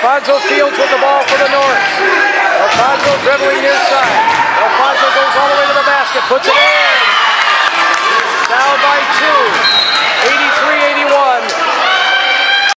Alfonso Fields with the ball for the North. Alfonso dribbling near side.